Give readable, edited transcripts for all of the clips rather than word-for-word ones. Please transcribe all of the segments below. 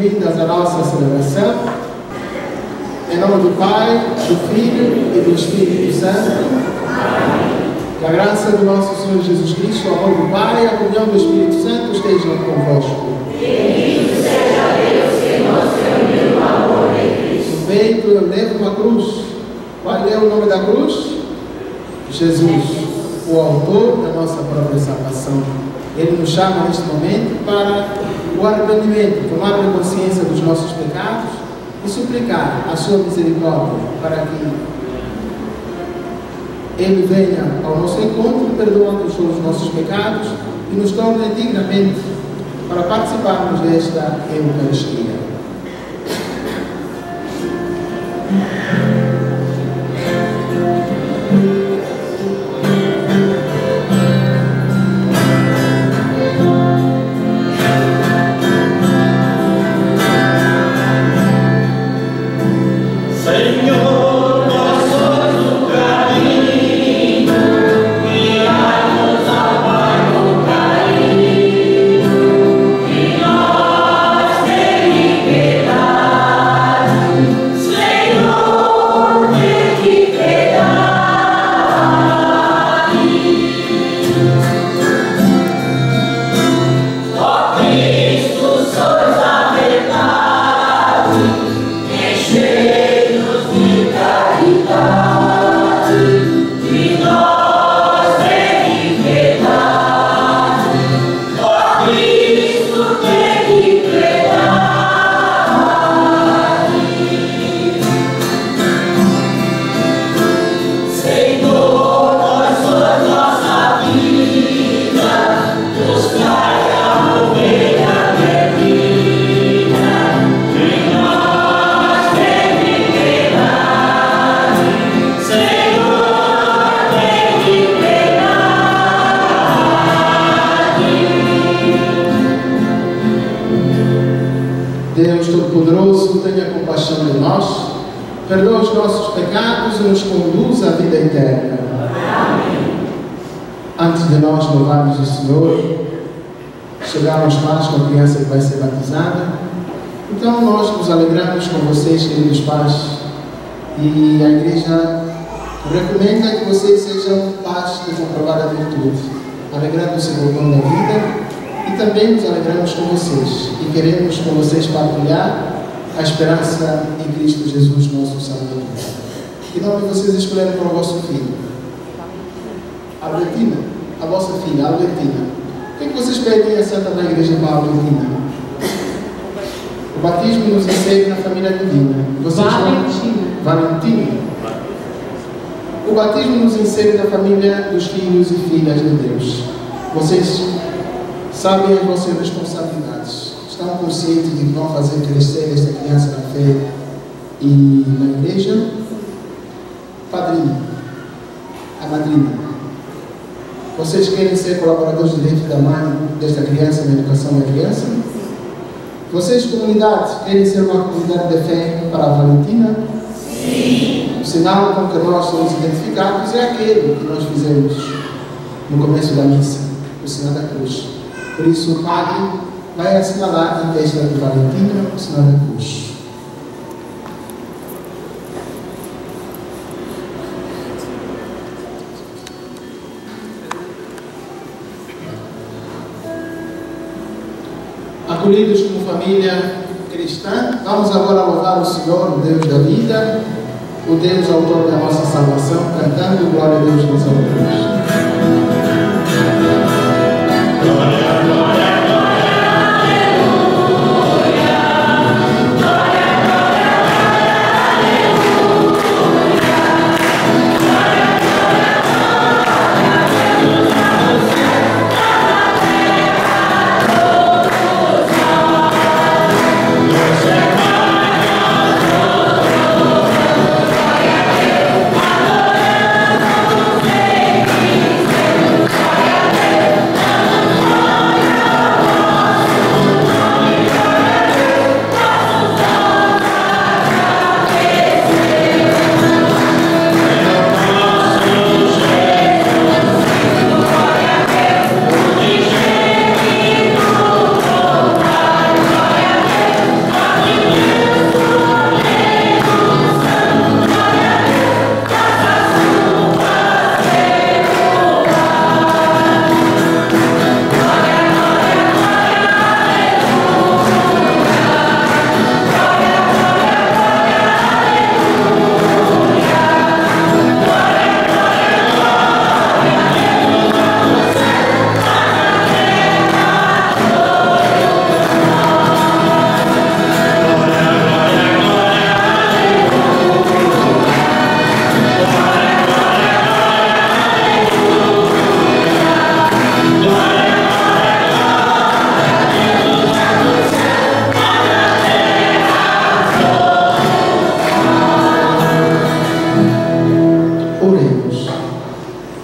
bem-vindas à nossa celebração. Em nome do Pai, do Filho e do Espírito Santo. Que a graça do nosso Senhor Jesus Cristo, o amor do Pai e a comunhão do Espírito Santo estejam convosco. Bendito seja Deus que nos reuniu no amor de Cristo. No peito eu levo uma cruz. Qual é o nome da cruz? Jesus, o autor da nossa própria salvação. Ele nos chama neste momento para o arrependimento, tomar consciência dos nossos pecados e suplicar a sua misericórdia para que Ele venha ao nosso encontro, perdoando os nossos pecados e nos torne dignamente para participarmos desta Eucaristia. Deus Todo-Poderoso, tenha compaixão de nós, perdoa os nossos pecados e nos conduz à vida eterna. Amém. Antes de nós louvarmos o Senhor, chegamos mais com a criança que vai ser batizada. Então nós nos alegramos com vocês, queridos pais, e a Igreja recomenda que vocês sejam pais de comprovar a virtude, alegrando-se com o dom da vida. E também nos alegramos com vocês e queremos com vocês partilhar a esperança em Cristo Jesus, nosso Salvador. Que nome vocês escolheram para o vosso filho? Albertina, a vossa filha, Albertina. O que vocês pedem a Santa da Igreja para a Albertina? O batismo nos insere na família divina. Valentina. O batismo nos insere na família dos filhos e filhas de Deus. Vocês sabem as vossas responsabilidades, estão conscientes de que vão fazer crescer esta criança na fé e na igreja. Padrinho, a madrinha, vocês querem ser colaboradores diretos da mãe desta criança na educação da criança? Vocês, comunidade, querem ser uma comunidade de fé para a Valentina? Sim. O sinal com que nós somos identificados é aquele que nós fizemos no começo da missa, o sinal da cruz. Por isso o padre vai assinalar na testa de Valentina o sinal da cruz. Acolhidos como família cristã, vamos agora louvar o Senhor, o Deus da vida, o Deus autor da nossa salvação, cantando glória a Deus nos alturas. Amém.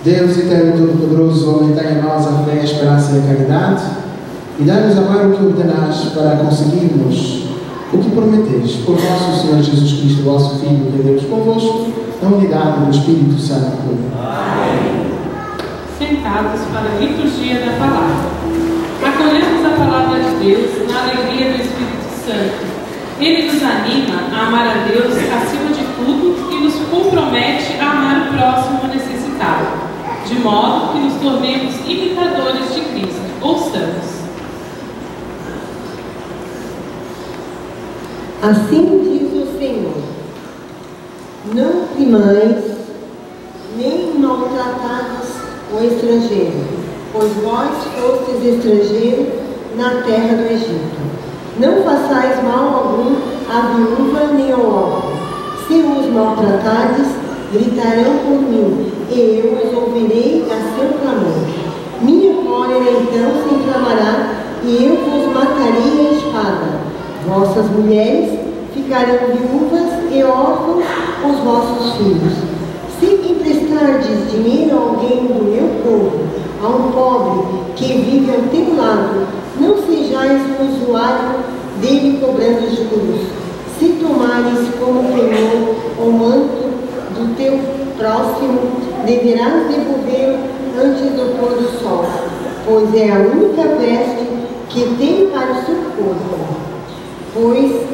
Deus eterno e todo-poderoso, aumentai em nós a fé, a esperança e a caridade, e dai-nos amar o que ordenais para conseguirmos o que prometeis, por nosso Senhor Jesus Cristo, vosso Filho, que é Deus convosco, na unidade do Espírito Santo. Amém. Sentados para a liturgia da palavra. Acolhemos a palavra de Deus na alegria do Espírito Santo. Ele nos anima a amar a Deus acima de tudo e nos compromete a amar o próximo necessitado, de modo que nos tornemos imitadores de Cristo. Ouçamos. Assim diz o Senhor: não oprimais, nem maltratados o estrangeiro, pois vós fostes estrangeiros na terra do Egito. Não façais mal algum à viúva nem ao órfão. Se os maltratardes, gritarão por mim, e eu os ouvirei a seu clamor. Minha cólera então se inflamará, e eu vos matarei a espada. Vossas mulheres ficarão viúvas e órfãos os vossos filhos. Se emprestardes dinheiro a alguém do meu povo, a um pobre que vive ao teu lado, não sejais um usuário dele cobrando juros. Se tomares como penhor o manto do teu próximo, deverás devolvê-lo antes do pôr do sol, pois é a única veste que tem para o seu corpo. Pois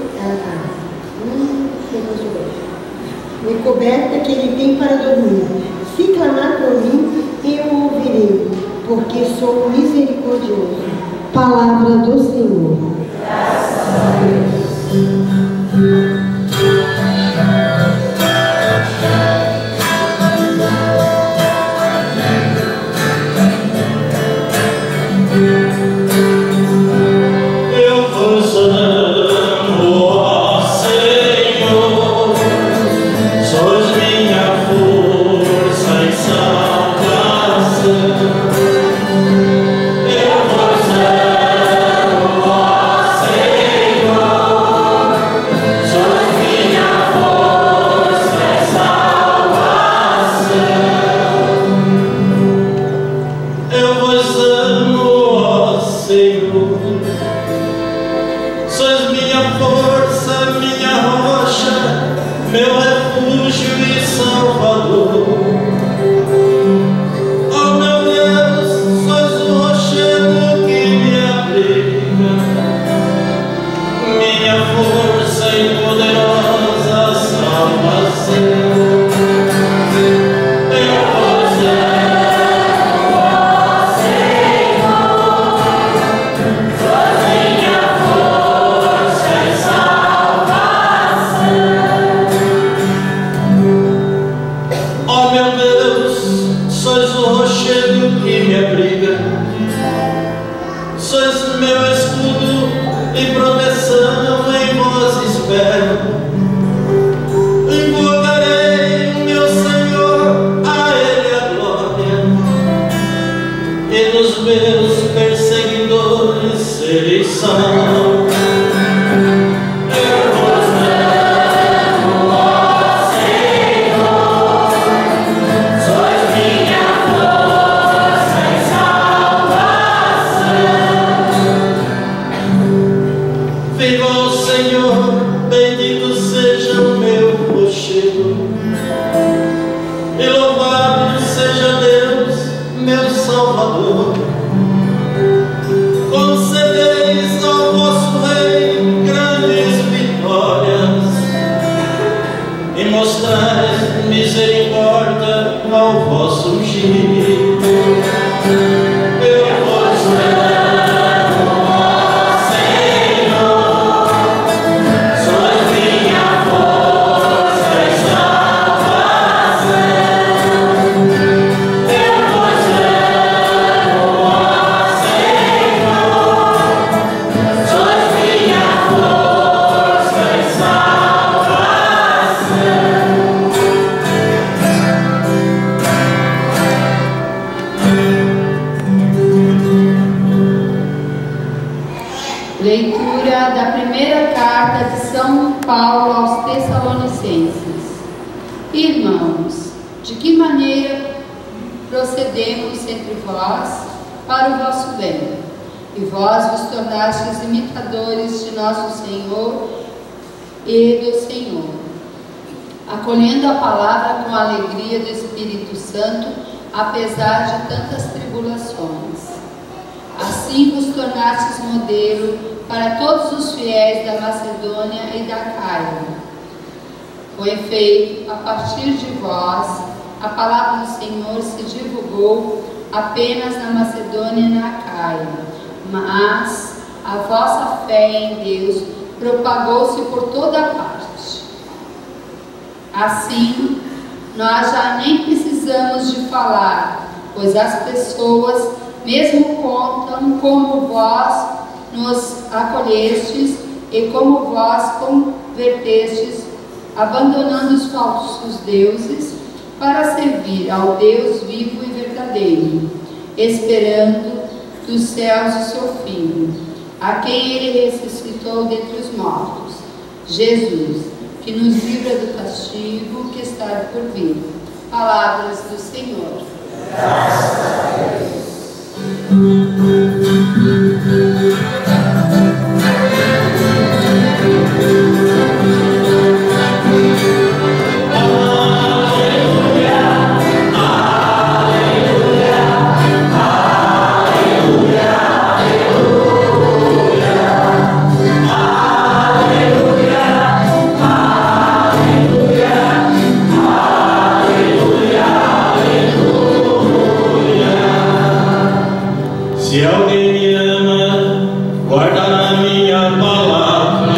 e coberta que ele tem para dormir. Se clamar por mim, eu o ouvirei, porque sou misericordioso. Palavra do Senhor. Graças a Deus. Leitura da primeira carta de São Paulo aos Tessalonicenses. Irmãos, de que maneira procedemos entre vós para o vosso bem. E vós vos tornastes imitadores de nosso Senhor e do Senhor, acolhendo a palavra com a alegria do Espírito Santo, apesar de tantas tribulações. Assim vos tornastes modelo para todos os fiéis da Macedônia e da Caia. Com efeito, a partir de vós, a palavra do Senhor se divulgou apenas na Macedônia e na Caia, mas a vossa fé em Deus propagou-se por toda a parte. Assim, nós já nem precisamos de falar, pois as pessoas mesmo contam como vós nos acolhestes e como vós convertestes, abandonando os falsos deuses para servir ao Deus vivo e verdadeiro, esperando dos céus o seu Filho, a quem ele ressuscitou dentre os mortos, Jesus, que nos livra do castigo que está por vir. Palavras do Senhor. Graças a Deus. Se alguém me ama, guardará minha palavra,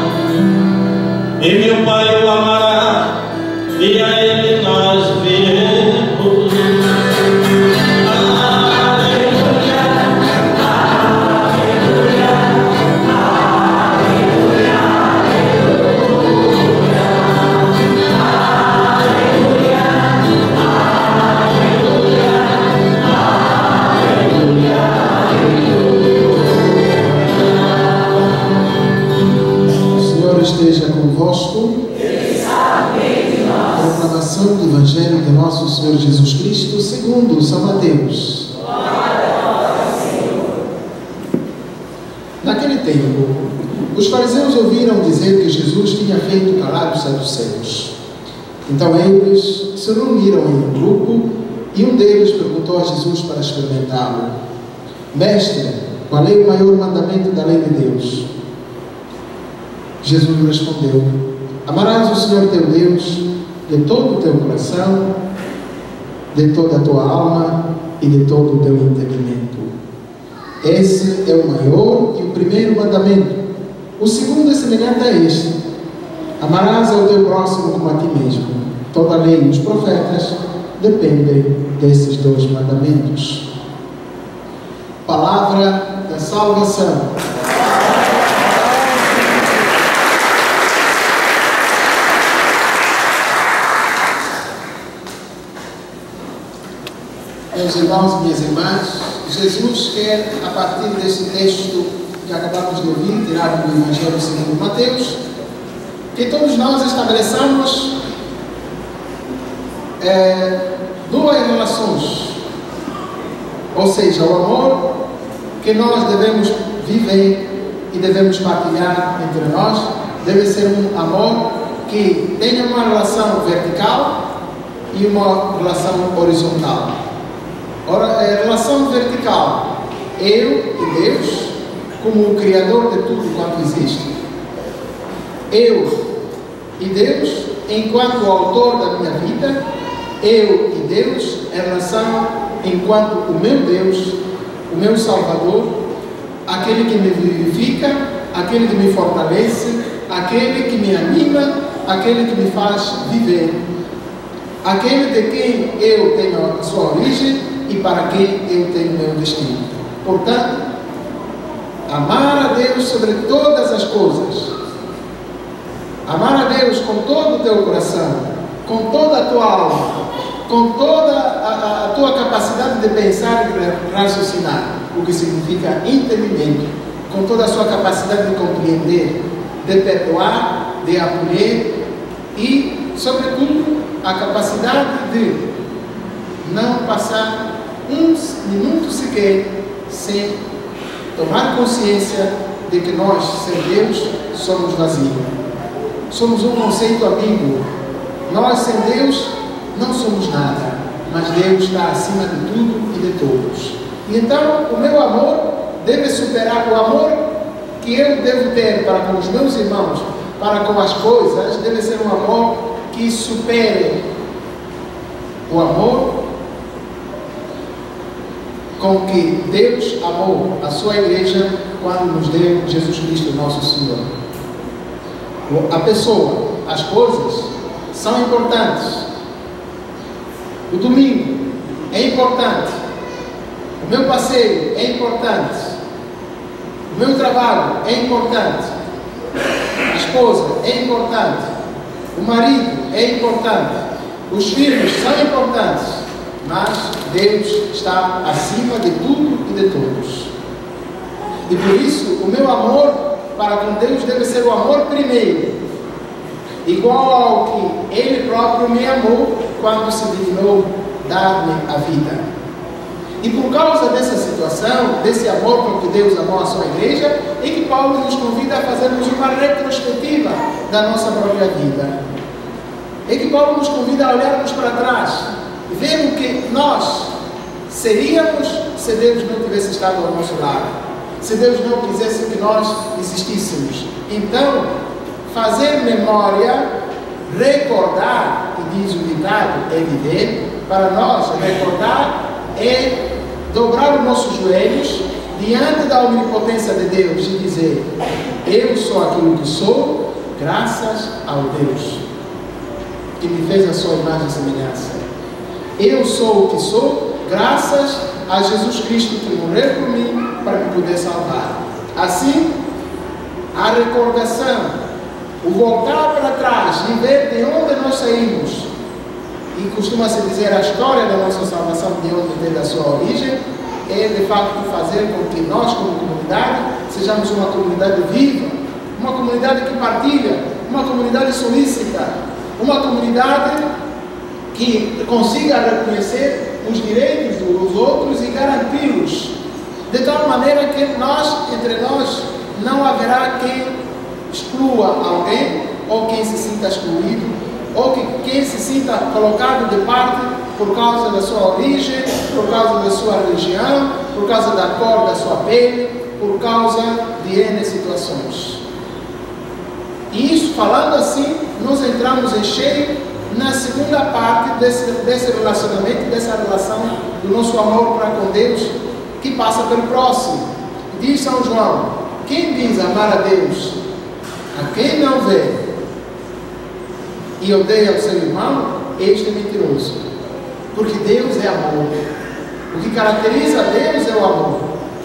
e meu Pai o amará, e a ele nós viremos. Aleluia, aleluia, aleluia, aleluia, esteja convosco. Proclamação do Evangelho de nosso Senhor Jesus Cristo segundo São Mateus. Naquele tempo, os fariseus ouviram dizer que Jesus tinha feito calar os saduceus. Então eles se reuniram em um grupo e um deles perguntou a Jesus para experimentá-lo: Mestre, qual é o maior mandamento da lei de Deus? Jesus respondeu: Amarás o Senhor teu Deus de todo o teu coração, de toda a tua alma e de todo o teu entendimento. Esse é o maior e o primeiro mandamento. O segundo é semelhante a este: amarás ao teu próximo como a ti mesmo. Toda a lei e os profetas dependem desses dois mandamentos. Palavra da salvação. Meus irmãos e minhas irmãs, Jesus quer, a partir desse texto que acabamos de ouvir, tirado do Evangelho segundo Mateus, que todos nós estabeleçamos duas relações, ou seja, o amor que nós devemos viver e devemos partilhar entre nós deve ser um amor que tenha uma relação vertical e uma relação horizontal. Ora, a relação vertical, eu e Deus, como o Criador de tudo quanto existe. Eu e Deus, enquanto o autor da minha vida. Eu e Deus, em relação enquanto o meu Deus, o meu Salvador, aquele que me vivifica, aquele que me fortalece, aquele que me anima, aquele que me faz viver, aquele de quem eu tenho a sua origem e para quem eu tenho meu destino. Portanto, amar a Deus sobre todas as coisas, amar a Deus com todo o teu coração, com toda a tua alma, com toda a tua capacidade de pensar e de raciocinar, o que significa entendimento, com toda a sua capacidade de compreender, de perdoar, de acolher e, sobretudo, a capacidade de não passar um minuto sequer sem tomar consciência de que nós, sem Deus, somos vazios. Somos um conceito ambíguo. Nós, sem Deus, não somos nada, mas Deus está acima de tudo e de todos. E então, o meu amor deve superar o amor que eu devo ter para com os meus irmãos, para com as coisas, deve ser um amor que supere o amor com que Deus amou a sua igreja quando nos deu Jesus Cristo, nosso Senhor. A pessoa, as coisas são importantes. O domingo é importante. O meu passeio é importante. O meu trabalho é importante. A esposa é importante. O marido é importante. Os filhos são importantes. Mas Deus está acima de tudo e de todos. E por isso, o meu amor para com Deus deve ser o amor primeiro, igual ao que Ele próprio me amou quando se dignou dar-me a vida. E por causa dessa situação, desse amor com que Deus amou a sua igreja, é que Paulo nos convida a fazermos uma retrospectiva da nossa própria vida. É que Paulo nos convida a olharmos para trás, ver o que nós seríamos se Deus não tivesse estado ao nosso lado, se Deus não quisesse que nós existíssemos. Então, fazer memória, recordar, que diz o ditado, é viver. Para nós, recordar é dobrar os nossos joelhos diante da onipotência de Deus e dizer: eu sou aquilo que sou, graças ao Deus que me fez a sua imagem e semelhança. Eu sou o que sou, graças a Jesus Cristo que morreu por mim para me poder salvar. Assim, a recordação, o voltar para trás e ver de onde nós saímos, e costuma-se dizer a história da nossa salvação, de onde teve a sua origem, é de facto fazer com que nós, como comunidade, sejamos uma comunidade viva, uma comunidade que partilha, uma comunidade solícita, uma comunidade que consiga reconhecer os direitos dos outros e garanti-los, de tal maneira que entre nós, não haverá quem exclua alguém, ou quem se sinta excluído, ou quem se sinta colocado de parte por causa da sua origem, por causa da sua religião, por causa da cor da sua pele, por causa de N situações. E isso, falando assim, nós entramos em cheio na segunda parte desse relacionamento, dessa relação do nosso amor para com Deus, que passa pelo próximo. Diz São João: quem diz amar a Deus, a quem não vê e odeia o seu irmão, este é mentiroso. Porque Deus é amor. O que caracteriza Deus é o amor.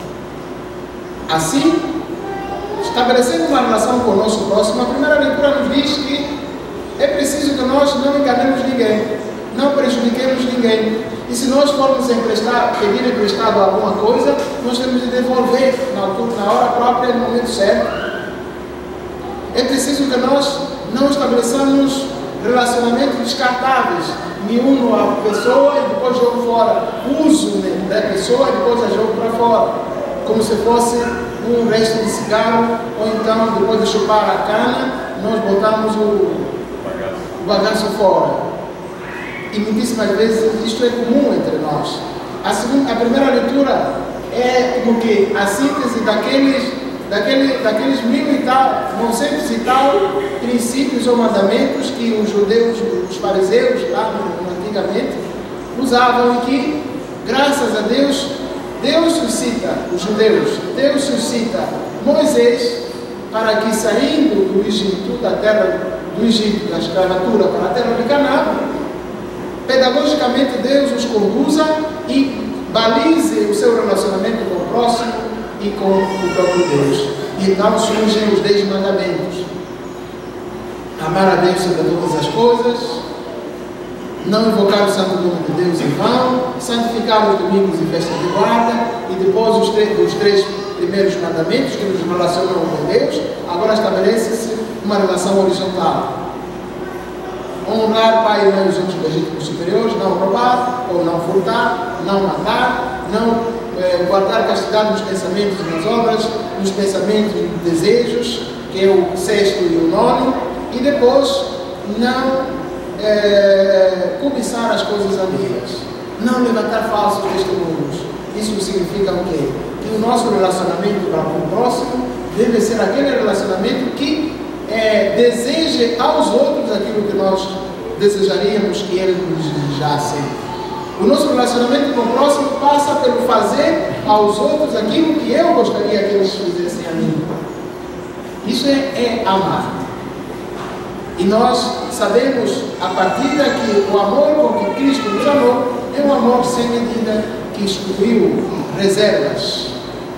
Assim, estabelecendo uma relação com o nosso próximo, a primeira leitura nos diz que é preciso que nós não enganemos ninguém, não prejudiquemos ninguém. E se nós formos pedir emprestado alguma coisa, nós temos de devolver na hora própria, no momento certo. É preciso que nós não estabeleçamos relacionamentos descartáveis, me uno à pessoa e depois jogo fora, uso da pessoa e depois a jogo para fora, como se fosse um resto de cigarro, ou então depois de chupar a cana, nós botamos o bagaço fora. E muitíssimas vezes isto é comum entre nós. A primeira leitura é como que a síntese daqueles 1000 e tal, 900 e tal princípios ou mandamentos que os judeus, os fariseus lá antigamente usavam, e que, graças a Deus, Deus suscita os judeus, Deus suscita Moisés para que, saindo do Egito, da terra do Egito, da escravatura para a terra de Canaã, pedagogicamente Deus os conduza e balize o seu relacionamento com o próximo e com o próprio Deus. E então surgem os 10 mandamentos: amar a Deus sobre todas as coisas, não invocar o santo nome de Deus em vão, santificar os domingos e festas de guarda, e depois os três primeiros mandamentos que nos relacionam com Deus. Agora estabelece-se uma relação horizontal. honrar pai e mãe os outros legítimos superiores, não roubar ou não furtar, não matar, não guardar castidade nos pensamentos e nas obras, nos pensamentos e nos desejos, que é o sexto e o nono, e depois não cobiçar as coisas alheias, não levantar falsos testemunhos. Isso significa o quê? Que o nosso relacionamento para com o próximo deve ser aquele relacionamento que deseje aos outros aquilo que nós desejaríamos que eles nos desejassem. O nosso relacionamento com o próximo passa pelo fazer aos outros aquilo que eu gostaria que eles fizessem a mim. Isso é amar. E nós sabemos, a partir daqui, o amor com que Cristo nos amou é um amor sem medida, que excluiu reservas.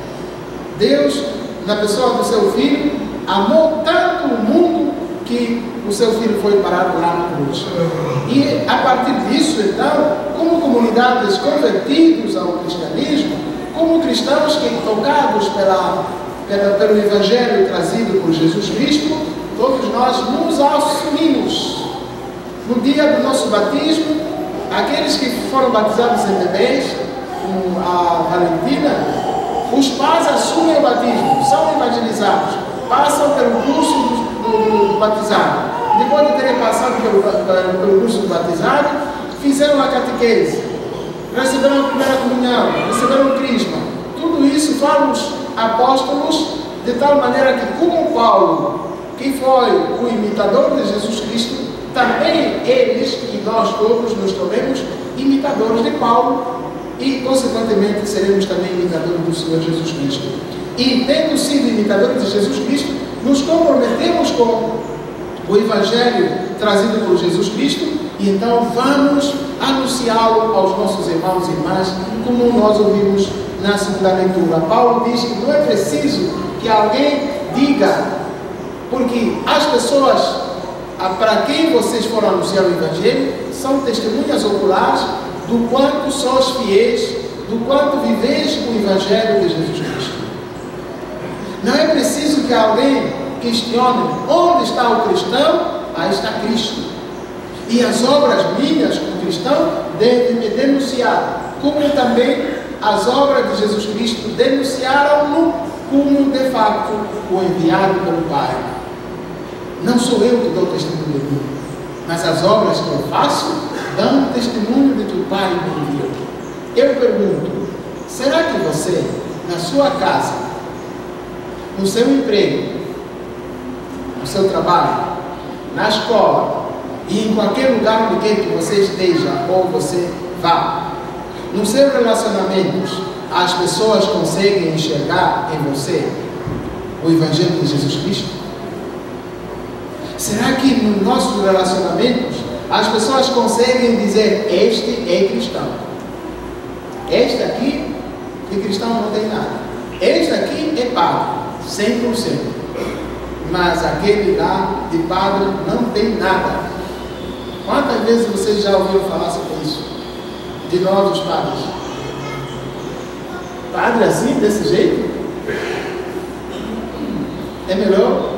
Deus, na pessoa do seu Filho, amou tanto o mundo que o seu Filho foi parado lá na cruz. E a partir disso, então, como comunidades convertidos ao cristianismo, como cristãos que, tocados pelo Evangelho trazido por Jesus Cristo, todos nós nos assumimos. No dia do nosso batismo, aqueles que foram batizados em bebês, como a Valentina, os pais assumem o batismo, são evangelizados, passam pelo curso do batizado. Depois de terem passado pelo curso do batizado, fizeram a catequese, receberam a primeira comunhão, receberam o crisma. Tudo isso foram os apóstolos, de tal maneira que, como Paulo, que foi o imitador de Jesus Cristo, também eles e nós todos nos tornemos imitadores de Paulo e, consequentemente, seremos também imitadores do Senhor Jesus Cristo. E, tendo sido imitadores de Jesus Cristo, nos comprometemos com o Evangelho trazido por Jesus Cristo e então vamos anunciá-lo aos nossos irmãos e irmãs, como nós ouvimos na segunda leitura. Paulo diz que não é preciso que alguém diga, porque as pessoas para quem vocês foram anunciar o Evangelho são testemunhas oculares do quanto sois fiéis, do quanto viveis o Evangelho de Jesus Cristo. Não é preciso que alguém questione onde está o cristão, aí está Cristo. E as obras minhas como cristão devem me denunciar, como também as obras de Jesus Cristo denunciaram-no como de facto o enviado pelo Pai. Não sou eu que dou testemunho de mim, mas as obras que eu faço dão testemunho de que o Pai me enviou. Eu pergunto, será que você, na sua casa, no seu emprego, no seu trabalho, na escola e em qualquer lugar onde quer que você esteja ou você vá, nos seus relacionamentos, as pessoas conseguem enxergar em você o Evangelho de Jesus Cristo? Será que nos nossos relacionamentos as pessoas conseguem dizer: este é cristão, este aqui de cristão não tem nada, este aqui é padre, 100%, mas aquele lá de padre não tem nada? Quantas vezes vocês já ouviram falar sobre isso? De nós os padres. Padre assim, desse jeito? É melhor?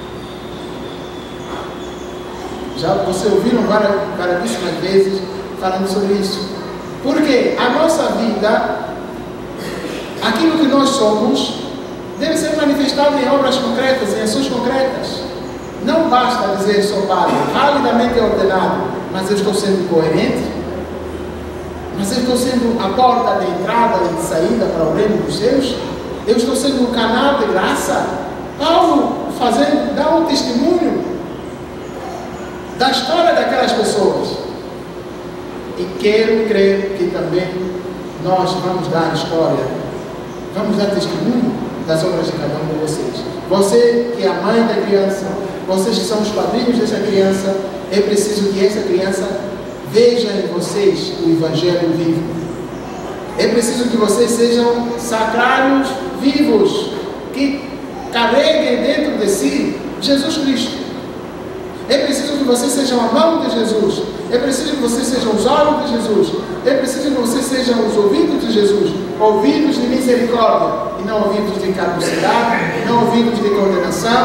Já você ouviram variedíssimas vezes falando sobre isso. Porque a nossa vida, aquilo que nós somos, deve ser manifestado em obras concretas, em ações concretas. Não basta dizer sou padre, validamente ordenado, mas eu estou sendo coerente? Mas eu estou sendo a porta de entrada e de saída para o reino dos céus? Eu estou sendo um canal de graça? Paulo dá um testemunho da história daquelas pessoas. E quero crer que também nós vamos dar história, vamos dar testemunho das obras de cada um de vocês. Você que é a mãe da criança, vocês que são os padrinhos dessa criança, é preciso que essa criança veja em vocês o Evangelho vivo. É preciso que vocês sejam sacrários vivos, que carreguem dentro de si Jesus Cristo. É preciso que vocês sejam a mão de Jesus. É preciso que vocês sejam os olhos de Jesus. É preciso que vocês sejam os ouvidos de Jesus. Ouvidos de misericórdia e não ouvidos de caducidade, não ouvidos de condenação,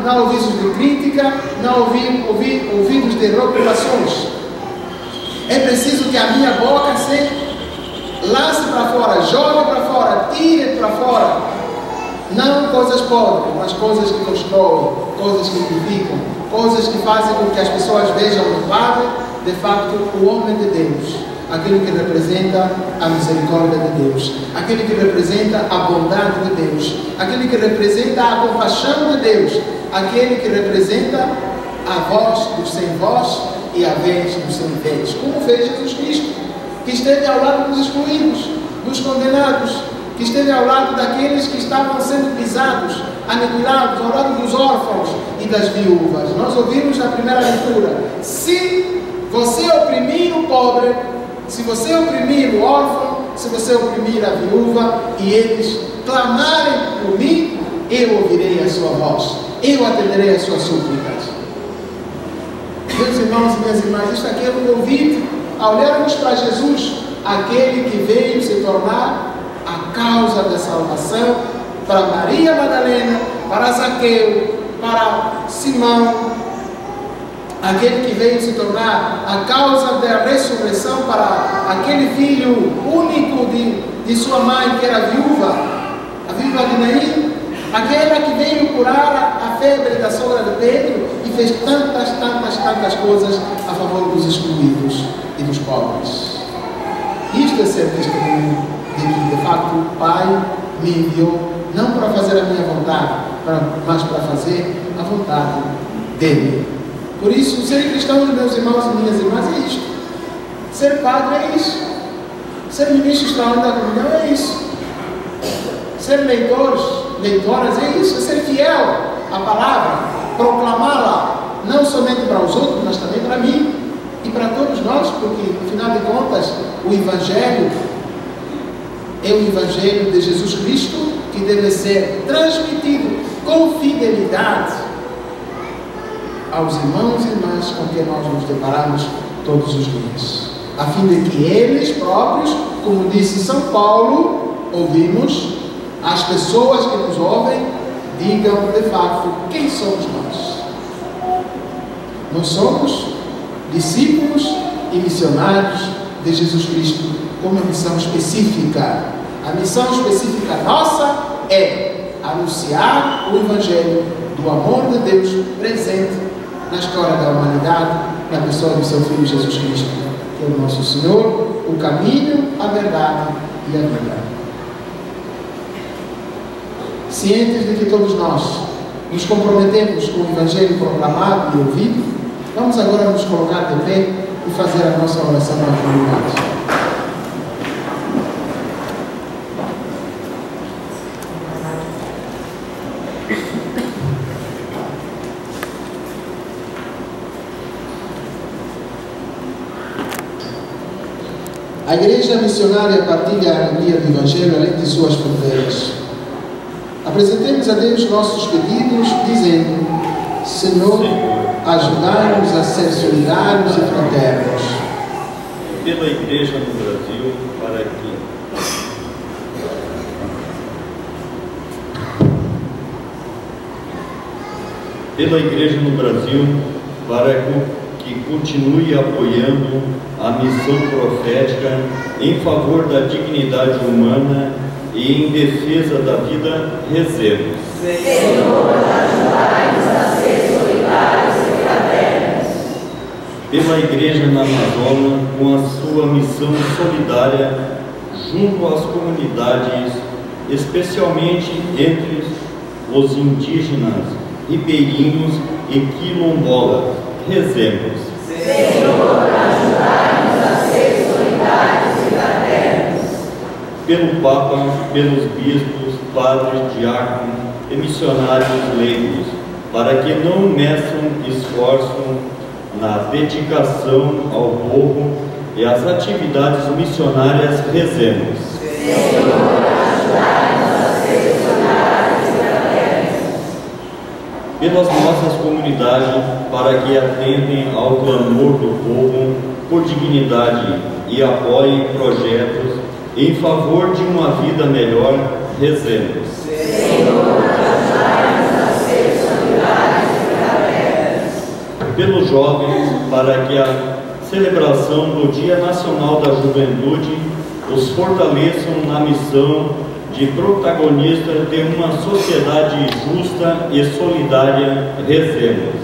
não ouvidos de crítica, não ouvidos de rotulações. É preciso que a minha boca se lance para fora, jogue para fora, tire para fora. Não coisas podres, mas coisas que constroem, coisas que edificam, coisas que fazem com que as pessoas vejam no Padre, de facto, o homem de Deus, aquele que representa a misericórdia de Deus, aquele que representa a bondade de Deus, aquele que representa a compaixão de Deus, aquele que representa a voz dos sem voz e a vez dos sem vez, como fez Jesus Cristo, que esteve ao lado dos excluídos, dos condenados, que esteve ao lado daqueles que estavam sendo pisados, aniquilados, ao lado dos órfãos e das viúvas. Nós ouvimos na primeira leitura: se você oprimir o pobre, se você oprimir o órfão, se você oprimir a viúva, e eles clamarem por mim, eu ouvirei a sua voz, eu atenderei as suas súplicas. Meus irmãos e minhas irmãs, isto aqui é um convite a olharmos para Jesus, aquele que veio se tornar a causa da salvação para Maria Madalena, para Zaqueu, para Simão, aquele que veio se tornar a causa da ressurreição para aquele filho único de sua mãe, que era a viúva de Naim, aquela que veio curar a febre da sogra de Pedro e fez tantas coisas a favor dos excluídos e dos pobres. Isto é ser testemunho de que, de facto, o Pai me enviou não para fazer a minha vontade, mas para fazer a vontade dele. Por isso, ser cristão, meus irmãos e minhas irmãs, é isto. Ser padre é isso. Ser ministro extraordinário da comunhão é isso. Ser leitoras é isso. É ser fiel à palavra, proclamá-la, não somente para os outros, mas também para mim e para todos nós, porque, afinal de contas, o Evangelho é o Evangelho de Jesus Cristo, que deve ser transmitido com fidelidade aos irmãos e irmãs com quem nós nos deparamos todos os dias, a fim de que eles próprios, como disse São Paulo, ouvimos, as pessoas que nos ouvem digam de fato quem somos nós. Nós somos discípulos e missionários de Jesus Cristo com uma missão específica. A missão específica nossa é anunciar o Evangelho do amor de Deus presente na história da humanidade, na pessoa do seu Filho Jesus Cristo, que é o nosso Senhor, o caminho, a verdade e a vida. Cientes de que todos nós nos comprometemos com o Evangelho proclamado e ouvido, vamos agora nos colocar de pé e fazer a nossa oração na comunidade. A Igreja Missionária partilha a alegria do Evangelho além de suas fronteiras. Apresentemos a Deus nossos pedidos, dizendo: Senhor, ajudai-nos a ser solidários e fraternos. Pela Igreja no Brasil, para que pela Igreja no Brasil, para que continue apoiando a missão profética em favor da dignidade humana e em defesa da vida, rezemos. Senhor, ajudai-nos a ser solidários e fraternos. Pela Igreja na Amazônia, com a sua missão solidária junto às comunidades, especialmente entre os indígenas, ribeirinhos e quilombolas, rezemos. Senhor, ajudai-nos a ser solidários e fraternos. Pelo Papa, pelos bispos, padres, diáconos e missionários leigos, para que não meçam esforço na dedicação ao povo e às atividades missionárias, rezemos. Senhor, ajudai-nos a ser solidários e fraternos. Pelas nossas comunidades, para que atendem ao clamor do povo por dignidade e apoiem projetos em favor de uma vida melhor, rezemos. Senhor, ajudai-nos a ser solidários pelos jovens, para que a celebração do Dia Nacional da Juventude os fortaleçam na missão de protagonista de uma sociedade justa e solidária. Rezemos.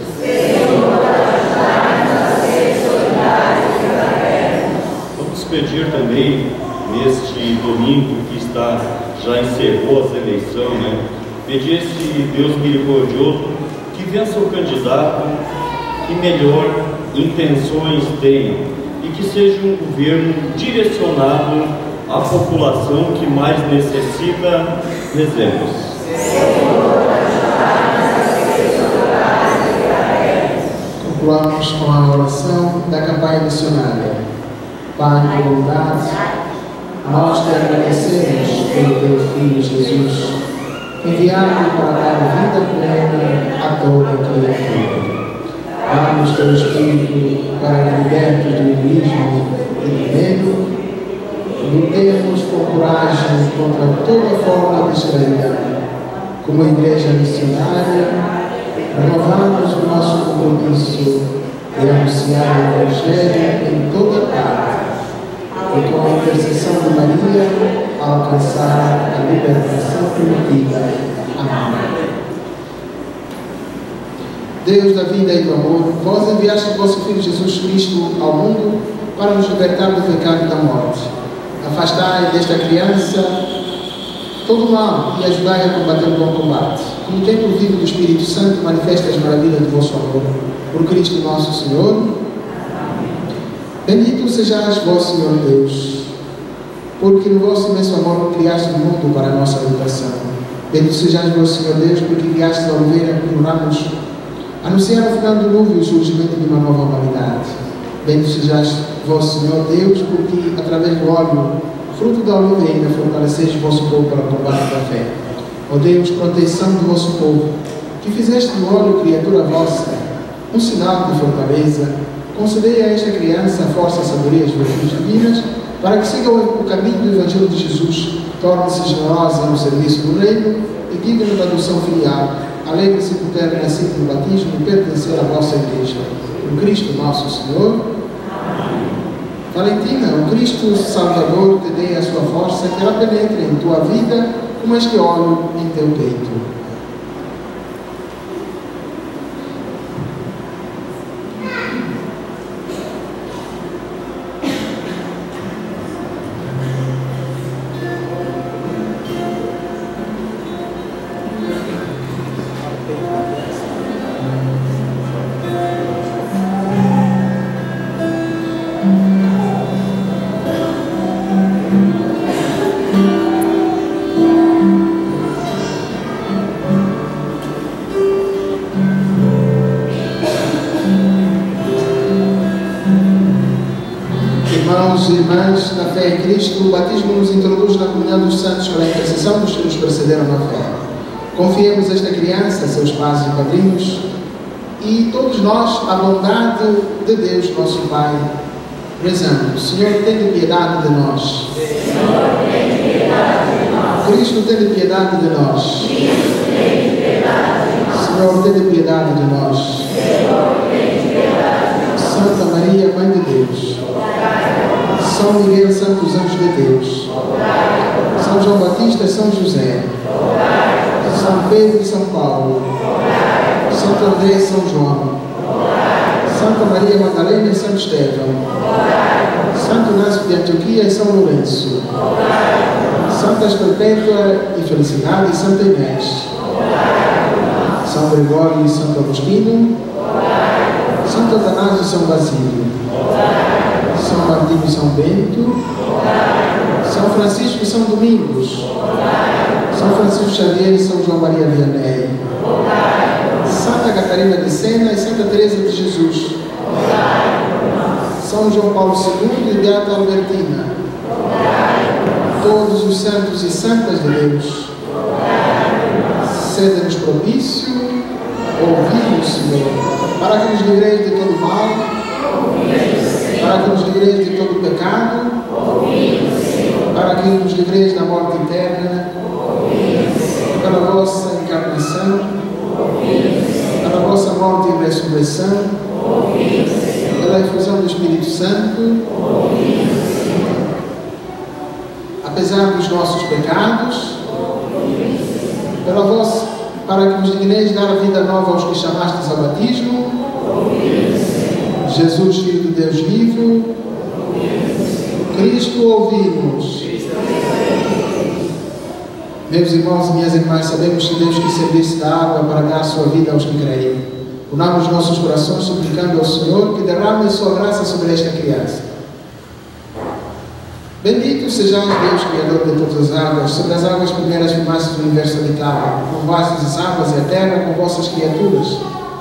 Vamos pedir também, neste domingo que já encerrou essa eleição, pedir esse Deus misericordioso que vença o candidato que melhor intenções tenha e que seja um governo direcionado à população que mais necessita. Rezemos. Concluamos com a oração da campanha missionária. Pai de bondade, nós te agradecemos pelo teu Filho Jesus, enviado para dar vida plena a toda criatura. Dá-nos teu Espírito para que, libertos do egoísmo e do medo, lutemos com coragem contra toda forma de escravidão. Como igreja missionária, renovamos o nosso compromisso de anunciar o Evangelho em toda parte e, com a intercessão de Maria, alcançar a libertação prometida. Amém. Deus da vida e do amor, vós enviaste o vosso Filho Jesus Cristo ao mundo para nos libertar do pecado e da morte. Afastai desta criança todo o mal e ajudai a combater o bom combate. No tempo vivo do Espírito Santo, manifesta as maravilhas do vosso amor. Por Cristo nosso Senhor. Bendito sejais vós, Senhor Deus, porque no vosso imenso amor criaste o mundo para a nossa habitação. Bendito sejais vós, Senhor Deus, porque criaste a oliveira que honramos anunciar ao final do dilúvio o surgimento de uma nova humanidade. Bendito sejais vós, Senhor Deus, porque através do óleo, fruto da oliveira, fortaleceis o vosso povo para o combate da fé. Ó Deus, proteção do vosso povo, que fizeste do óleo criatura vossa, um sinal de fortaleza, concedei a esta criança a força, a sabedoria e as virtudes divinas, para que siga o caminho do Evangelho de Jesus, torne-se generosa no serviço do reino e digna da adoção filial. Alegre-se por ter nascido no batismo e pertencer à vossa igreja. Por Cristo nosso Senhor. Valentina, o Cristo Salvador te dê a sua força, que ela penetre em tua vida como este óleo em teu peito. Irmãos e irmãs, na fé em Cristo, o batismo nos introduz na comunhão dos santos pela intercessão dos que nos precederam na fé. Confiemos esta criança a seus pais e padrinhos e todos nós à bondade de Deus, nosso Pai, rezando: Senhor, tenha piedade de nós. Senhor, tenha piedade de nós. Cristo, tenha piedade de nós. Cristo, tenha piedade de nós. Senhor, tenha piedade de nós. Senhor, tenha piedade de nós. Santa Maria, Mãe de Deus. São Miguel, santos anjos de Deus. São João Batista, São José. São Pedro e São Paulo. Santo André e São João. Santa Maria Madalena e Santo Estevão. Santo Inácio de Antioquia e São Lourenço. Santas Perpétua e Felicidade e Santa Inês. São Gregório e Santo Agostinho. Santo Atanásio e São Basílio. São Martinho e São Bento. São Francisco e São Domingos. São Francisco Xavier e São João Maria Vianney. Santa Catarina de Sena e Santa Teresa de Jesus. São João Paulo II e Beata Albertina. Todos os santos e santas de Deus. Sede-nos propício, ouvi-nos, Senhor, para que nos livreis de todo mal, para que nos livreis de todo pecado, para que nos livreis da morte eterna, pela vossa encarnação, pela vossa morte e ressurreição, pela efusão do Espírito Santo, apesar dos nossos pecados, pela vossa, para que nos digneis dar a vida nova aos que chamastes ao batismo, Jesus, Filho de Deus vivo, Cristo, ouvi-nos. Meus irmãos e minhas irmãs, sabemos que Deus quis servir-se da água para dar sua vida aos que creem. Unamos nossos corações suplicando ao Senhor que derrame sua graça sobre esta criança. Bendito sejais Deus, Criador de todas as águas, sobre as águas primeiras firmastes do universo habitado, povoastes as águas e a terra com vossas criaturas.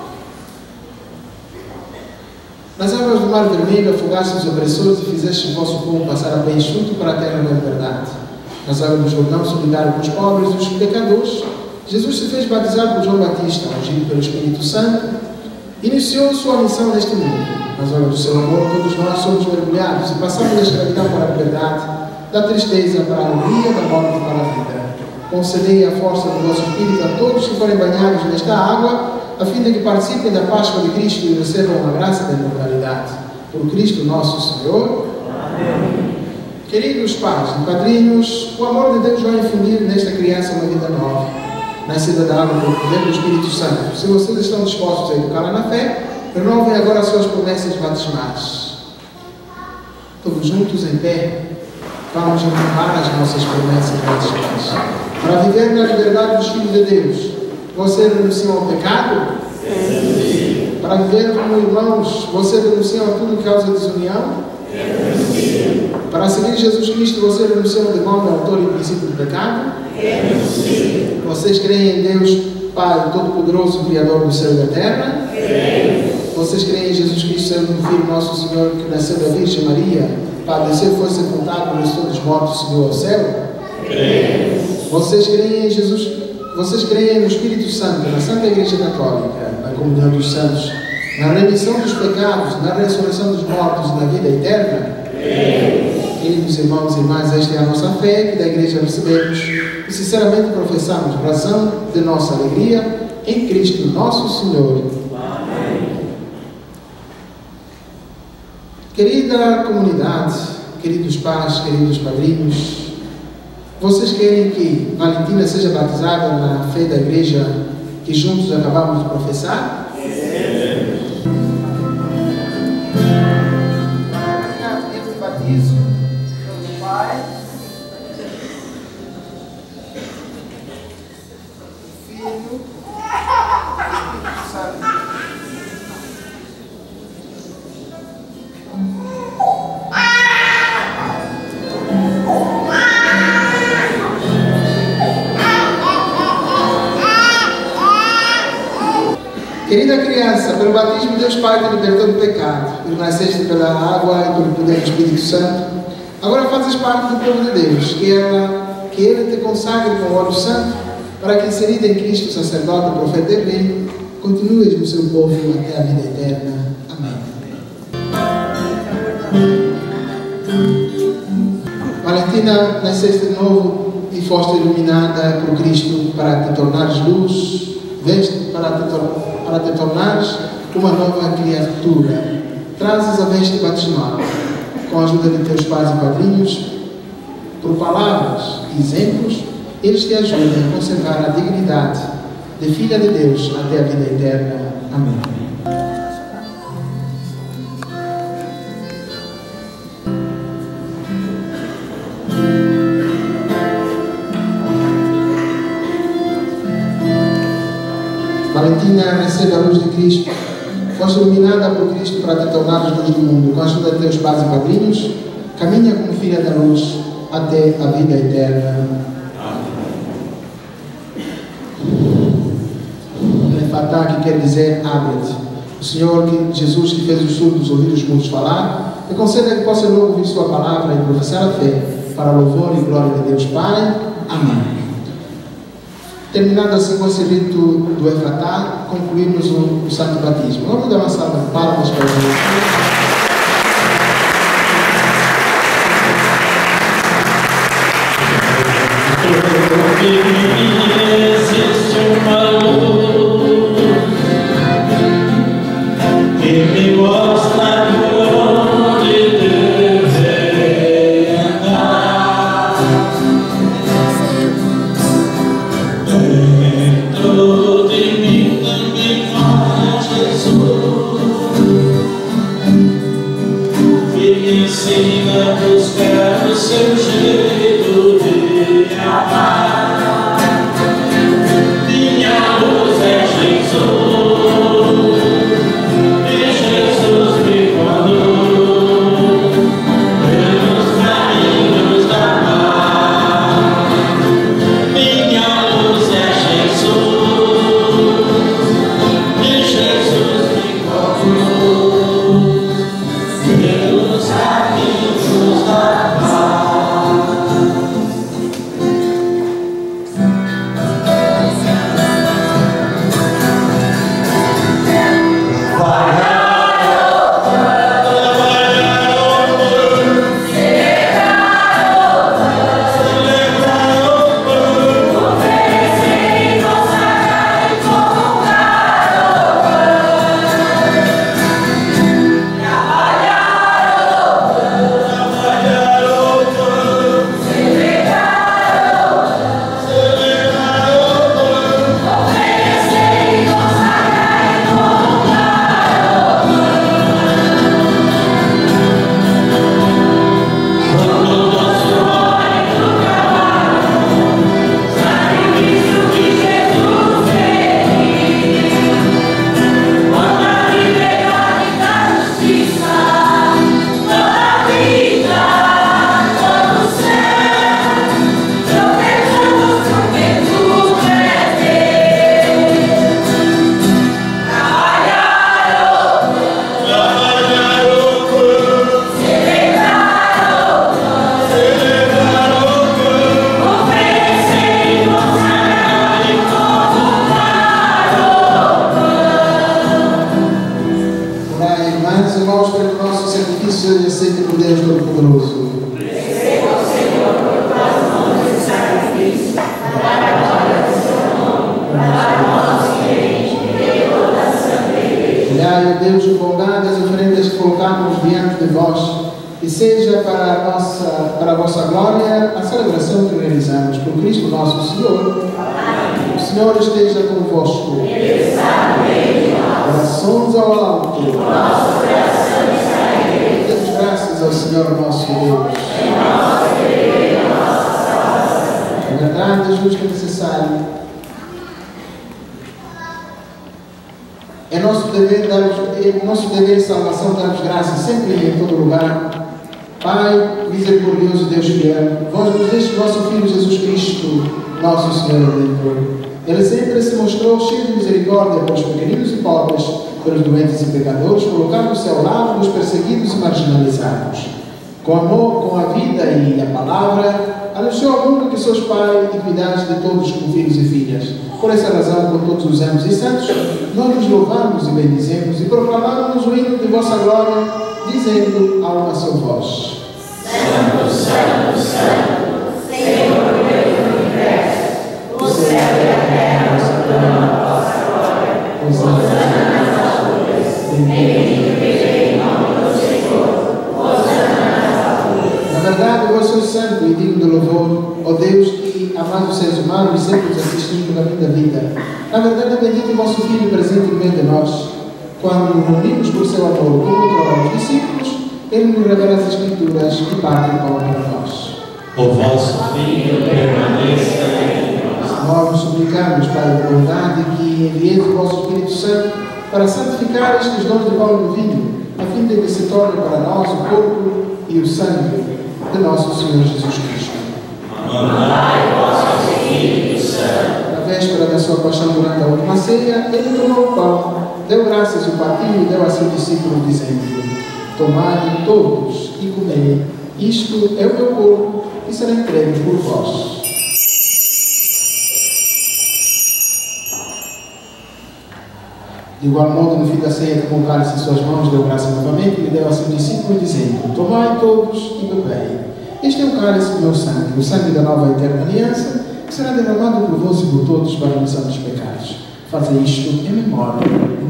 Nas águas do Mar Vermelho afogastes os opressores e fizestes o vosso povo passar a pé enxuto para a terra da liberdade. Nas águas do Jordão se ligaram com os pobres e os pecadores. Jesus se fez batizar por João Batista, ungido pelo Espírito Santo, iniciou sua missão neste mundo. Nas águas do seu amor, todos nós somos mergulhados e passamos da escravidão para a liberdade, da tristeza para a alegria, da morte para a vida. Concedei a força do vosso Espírito a todos que forem banhados nesta água, a fim de que participem da Páscoa de Cristo e recebam a graça da imortalidade. Por Cristo nosso Senhor. Amém. Queridos pais e padrinhos, o amor de Deus vai infundir nesta criança uma vida nova, nascida da água pelo poder do Espírito Santo. Se vocês estão dispostos a educá-la na fé, renovem agora as suas promessas batismais. Todos juntos em pé, vamos renovar as nossas promessas batismais. Para viver na liberdade dos filhos de Deus, você renuncia ao pecado? Sim. Para viver como irmãos, você renuncia a tudo que causa desunião? Sim. Para seguir Jesus Cristo, você renuncia ao demônio, autor e princípio do pecado? Sim. Vocês creem em Deus, Pai Todo-Poderoso, Criador do céu e da terra? Sim. Vocês creem em Jesus Cristo, sendo um Filho nosso Senhor, que nasceu da Virgem Maria, padeceu, foi sepultado, ressuscitou dos mortos, subiu ao céu? Sim. Vocês creem em Jesus? Vocês creem no Espírito Santo, na Santa Igreja Católica, na comunhão dos santos, na remissão dos pecados, na ressurreição dos mortos e na vida eterna? Queridos irmãos e irmãs, esta é a nossa fé que da Igreja recebemos e sinceramente professamos, razão de nossa alegria em Cristo nosso Senhor. Amém. Querida comunidade, queridos pais, queridos padrinhos, vocês querem que Valentina seja batizada na fé da igreja que juntos acabamos de professar? Sim. Este batismo do Pai, Filho e Espírito Santo. Querida criança, pelo batismo Deus Pai te libertou do pecado, e nasceste pela água e pelo poder do Espírito Santo. Agora fazes parte do povo de Deus, que Ele te consagre com o óleo santo, para que, inserida em Cristo, sacerdote, profeta e rei, continues no seu povo até a vida eterna. Amém. Valentina, nasceste de novo e foste iluminada por Cristo para te tornares luz, para te tornares uma nova criatura. Trazes a veste batismal, com a ajuda de teus pais e padrinhos, por palavras e exemplos, eles te ajudam a conservar a dignidade de filha de Deus até a vida eterna. Amém. Valentina, recebe a luz de Cristo. Foste iluminada por Cristo para te tornares luz do mundo. Com a ajuda de teus pais e padrinhos, caminha como filha da luz até a vida eterna. Lefatá, que quer dizer abre-te. O Senhor, Jesus, que fez os surdos ouvir os mudos falar, te conceda que possa logo ouvir sua palavra e professar a fé, para louvor e glória de Deus Pai. Amém. Terminado assim com esse rito do Efatá, concluímos o Santo Batismo. Vamos dar uma salva de palmas para Jesus. Existe uma luz que seja para a vossa glória a celebração que realizamos por Cristo nosso Senhor. Amém. O Senhor esteja convosco. Ele está no meio de nós. Orações ao alto. O nosso coração está em Deus. Demos graças ao Senhor nosso Deus. Em nossa igreja e nossa salvação. É verdade, justo e necessário. É nosso dever de salvação darmos graças sempre e em todo lugar. Pai, misericordioso Deus fiel, vós nos deste vosso Filho Jesus Cristo, nosso Senhor Redentor. Ele sempre se mostrou cheio de misericórdia pelos pequeninos e pobres, pelos doentes e pecadores, colocando-se ao lado dos perseguidos e marginalizados. Com amor, com a vida e a palavra, anunciou ao mundo que sois Pai e cuidais de todos como filhos e filhas. Por essa razão, por todos os anos e santos, nós nos louvamos e bendizemos e proclamamos o hino de vossa glória, dizendo a uma só voz: Santo, Santo, Santo, Senhor Deus do universo, o céu e a terra proclamam a vossa glória. Hosana nas alturas, bendito seja em nome do Senhor. Hosana nas alturas. Na verdade, vós sois santo e digno de louvor, ó Deus que amais os seres humanos e sempre os assistis no caminho da vida. Na verdade, bendito o vosso Filho presente no meio de nós. Quando nos reunimos por seu amor, como outrora os discípulos, ele nos revela as Escrituras e parte o pão para nós. O vosso Filho permaneça em nós. Nós nos suplicamos, Pai de bondade, que envieis o vosso Espírito Santo para santificar estes dons de pão e do vinho, a fim de que se torne para nós o corpo e o sangue de nosso Senhor Jesus Cristo. Mandai vosso Espírito Santo. Na véspera da sua paixão durante a última ceia, ele tomou o pão, deu graças ao partiu e deu a seus discípulos, dizendo: Tomai todos e comei, isto é o meu corpo, que será entregue por vós. De igual modo, no fim da ceia, tomou o cálice em suas mãos, deu graças novamente e lhe deu a seus discípulos, dizendo: Tomai todos e bebei. Este é o cálice do meu sangue, o sangue da nova e eterna aliança, que será derramado por vós e por todos para a remissão dos pecados. Fazei isto em memória.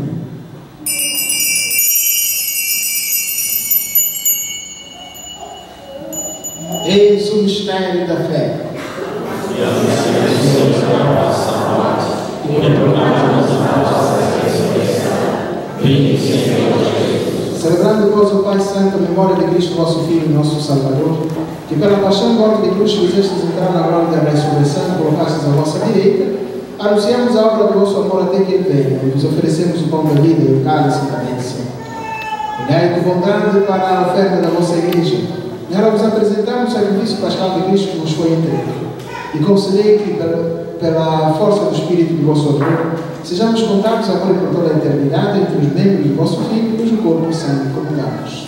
Eis o mistério da fé. E anunciamos a vossa morte, e proclamamos a vossa ressurreição. Vinde, Senhor Jesus. Celebrando vós, o Pai Santo, a memória de Cristo, vosso Filho, nosso Salvador, que pela paixão e morte de cruz fizestes entrar na glória da ressurreição e colocastes à vossa direita, anunciamos a obra do vosso amor até que ele venha, e vos oferecemos o pão da vida e o cálice da bênção. Olhai com bondade para a oferta da vossa igreja. Nela vos apresentamos o sacrifício pascal de Cristo que vos foi entregue. E concedei que, pela força do Espírito do vosso amor, sejamos contados agora por toda a eternidade entre os membros do vosso Filho, cujo corpo e sangue comungamos.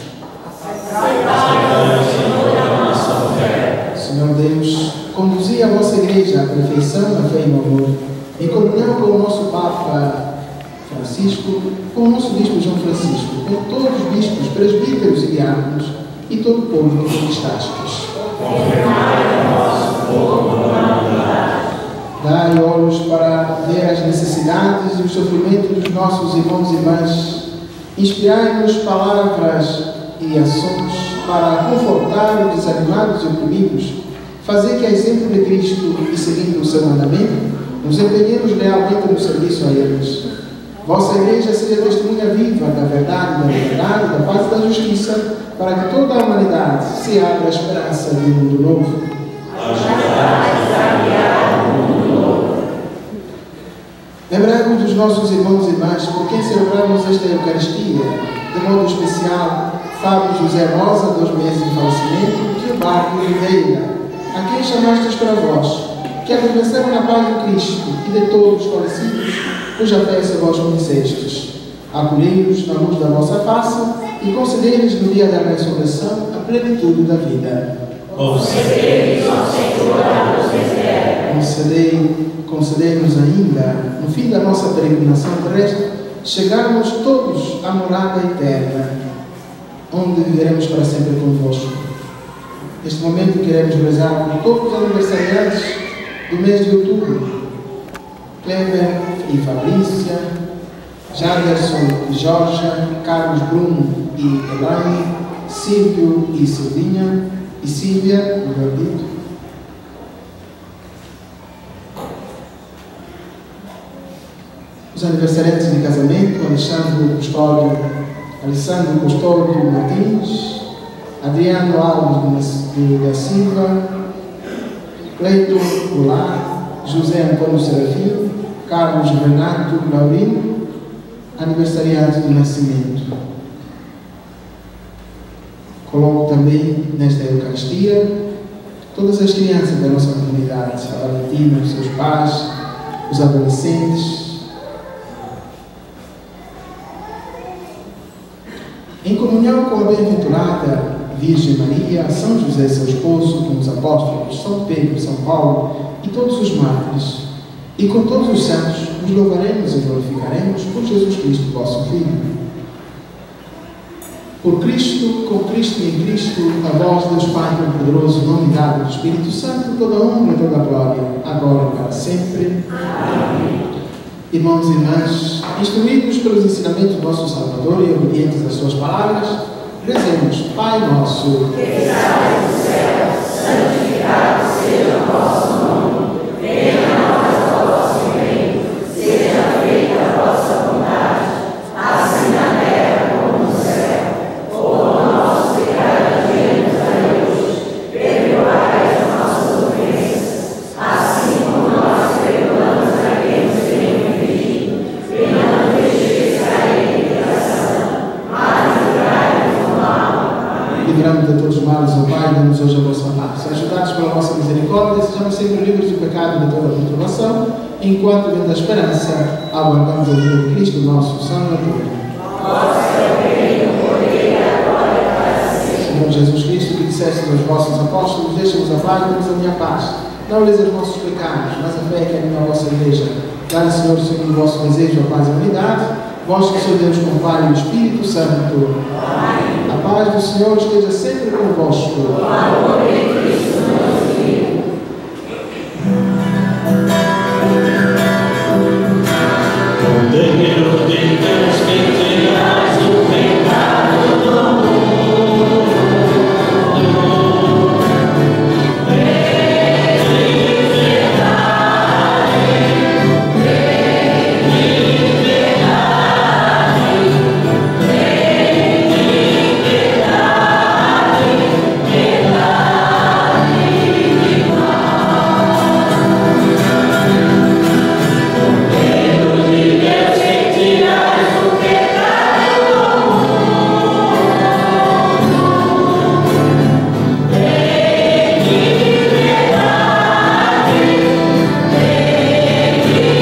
Senhor Deus, conduzi a vossa igreja à perfeição na fé e no amor, em comunhão com o nosso Papa Francisco, com o nosso Bispo João Francisco, com todos os bispos, presbíteros e diáconos, e todo o povo que conquistastes. Dai olhos para ver as necessidades e os sofrimentos dos nossos irmãos e irmãs. Inspirai-nos palavras e ações para confortar os desanimados e oprimidos. Fazer que, a exemplo de Cristo e seguindo o seu mandamento, nos empenhemos lealmente no serviço a eles. Vossa igreja seja testemunha viva da verdade, da liberdade, da paz e da justiça, para que toda a humanidade se abra a esperança de um mundo novo. Lembramos dos nossos irmãos e irmãs por quem celebramos esta Eucaristia, de modo especial, Fábio José Rosa, 2 meses de falecimento, e o Barco Oliveira, a quem chamastes para vós, que adormeceram na paz do Cristo e de todos os falecidos, cuja festa vós conhecestes. Acolhei-os na luz da vossa face e concedei-lhes no dia da ressurreição a plenitude da vida. Concedei-nos, ó Senhor, a luz eterna. Concedei-nos ainda, no fim da nossa peregrinação terrestre, chegarmos todos à morada eterna, onde viveremos para sempre convosco. Neste momento queremos rezar por todos os aniversariantes do mês de outubro: Cleber e Fabrícia, Jaderson e Jorge, Carlos Bruno e Elaine, Silvio e Silvinha, e Sílvia, melhor dito. Os aniversariantes de casamento: Alessandro Custódio Martins, Adriano Alves da Silva, Cleiton Goulart, José Antônio Serafim, Carlos Renato Laurino, aniversariante de nascimento. Coloco também nesta Eucaristia todas as crianças da nossa comunidade, a Valentina, os seus pais, os adolescentes. Em comunhão com a bem-aventurada Virgem Maria, São José, seu esposo, com os apóstolos, São Pedro, São Paulo e todos os mártires, e com todos os santos, nos louvaremos e glorificaremos por Jesus Cristo, vosso Filho. Por Cristo, com Cristo e em Cristo, a vós, Deus Pai Todo-Poderoso, nome dado do Espírito Santo, toda honra e toda glória, agora e para sempre. Amém. Irmãos e irmãs, instruídos pelos ensinamentos do nosso Salvador e obedientes às suas palavras, rezemos: Pai nosso, que estás no céu, santificado seja o vosso nome, venha a nós o vosso reino, seja feita a vossa vontade, assim na terra como no céu. O nosso cada dia nos dai hoje, perdoai as nossas ofensas, assim como nós perdoamos a quem nos tem ofendido, e não nos deixeis cair em tentação, mas livrai-nos do mal. Livramos de todos os males, ó Pai, damos hoje a vossa paz. Ajudados pela vossa misericórdia, sejamos sempre livres do pecado e de toda a perturbação, enquanto, dentro da esperança, aguardamos a vida de Cristo, nosso Salvador. Senhor Jesus Cristo, que disseste aos vossos apóstolos: deixa-vos a paz, damos a minha paz. Não leis os nossos pecados, mas a fé que anima a vossa igreja. Dá, Senhor, segundo o vosso desejo, a paz e a unidade. Vós que sois Deus com o Pai e o Espírito Santo. Amém. A paz do Senhor esteja sempre convosco. O amor de Cristo nosso Filho. Deus de Deus que tirais o pecado do mundo, vem liberdade, vem liberdade, vem liberdade, verdade e paz. Deus de Deus que tirais o pecado do mundo, vem liberdade, vem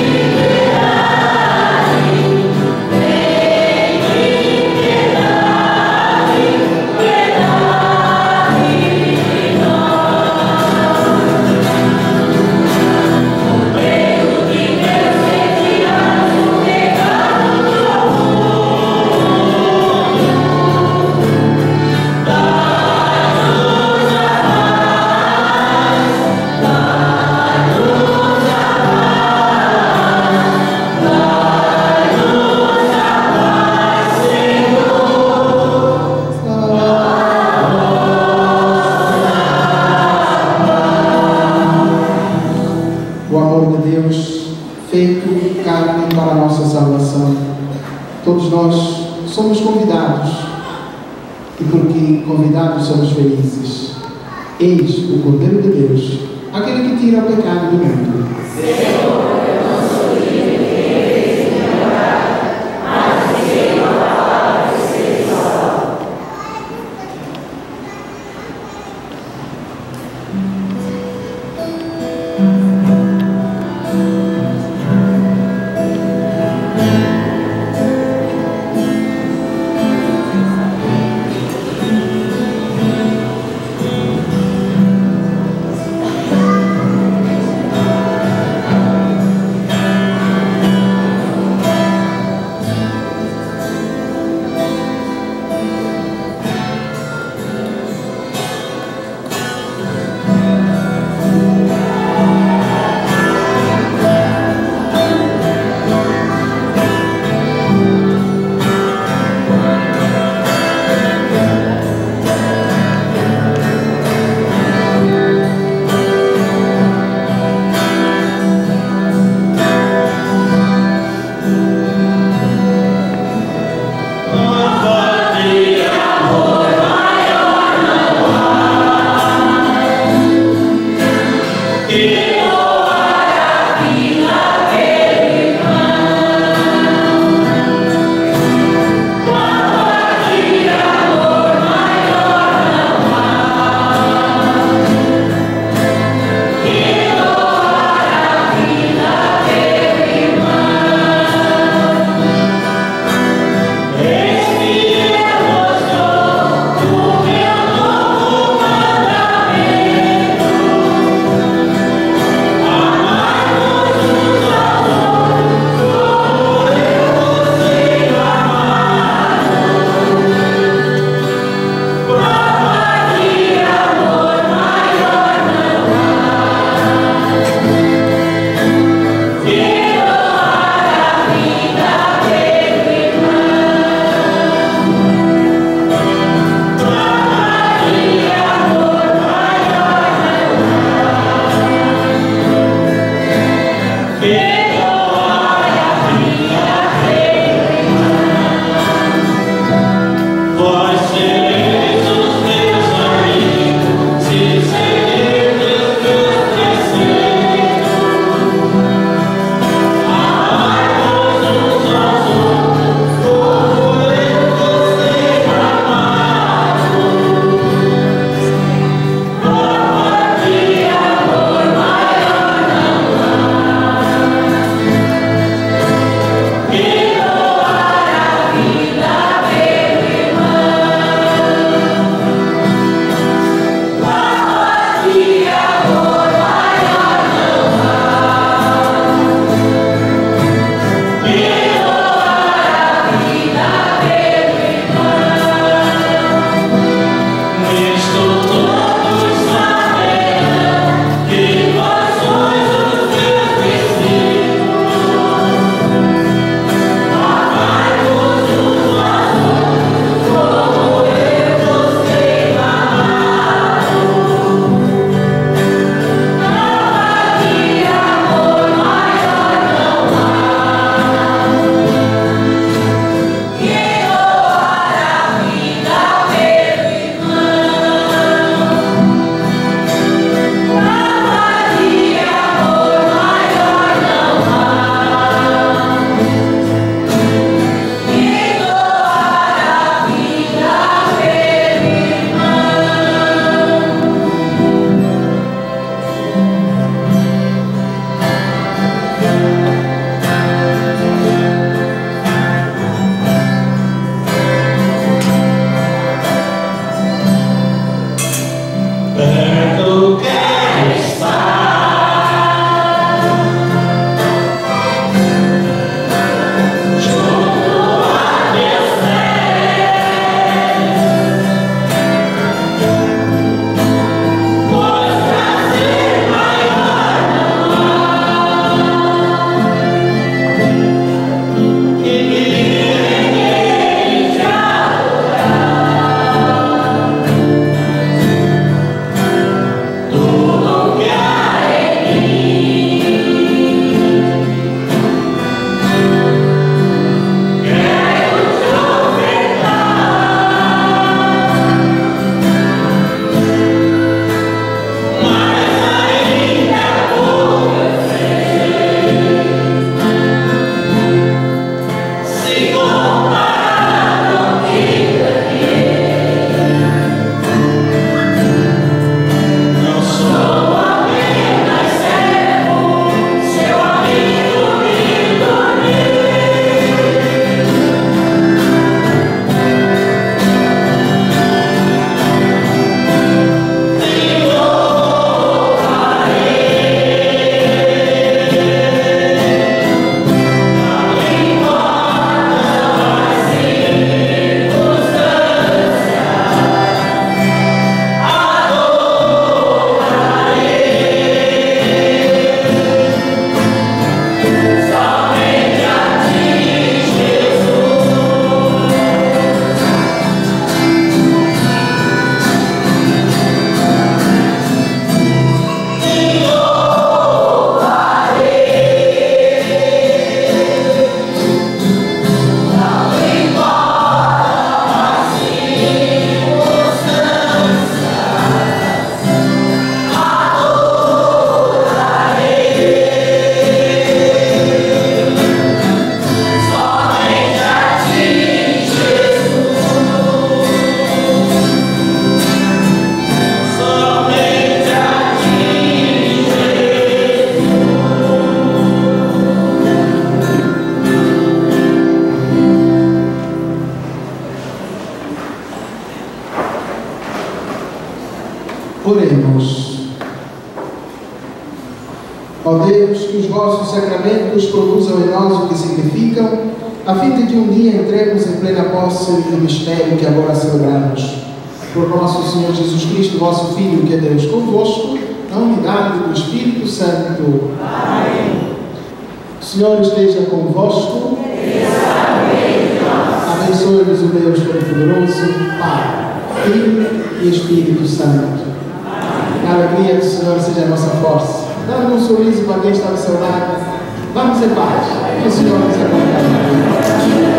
O amor de Deus feito carne para a nossa salvação. Todos nós somos convidados, e porque convidados somos felizes. Eis o Cordeiro de Deus, aquele que tira o pecado do mundo. Senhor, eu não sou digno de querer em meu lugar, mas diga uma palavra e serei salvo. Ó Deus, que os vossos sacramentos produzam em nós o que significam, a fim de que um dia entremos em plena posse do mistério que agora celebramos. Por nosso Senhor Jesus Cristo, vosso Filho, que é Deus convosco, na unidade do Espírito Santo. Amém. O Senhor esteja convosco. Abençoe-vos o Deus Todo-Poderoso, Pai, Filho e Espírito Santo. A alegria do Senhor seja a nossa força. Dá-me um sorriso para quem está ao seu lado. Vamos em paz. Que o Senhor nos acompanhe.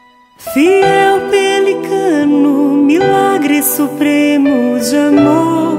Fiel pelicano, milagre supremo de amor.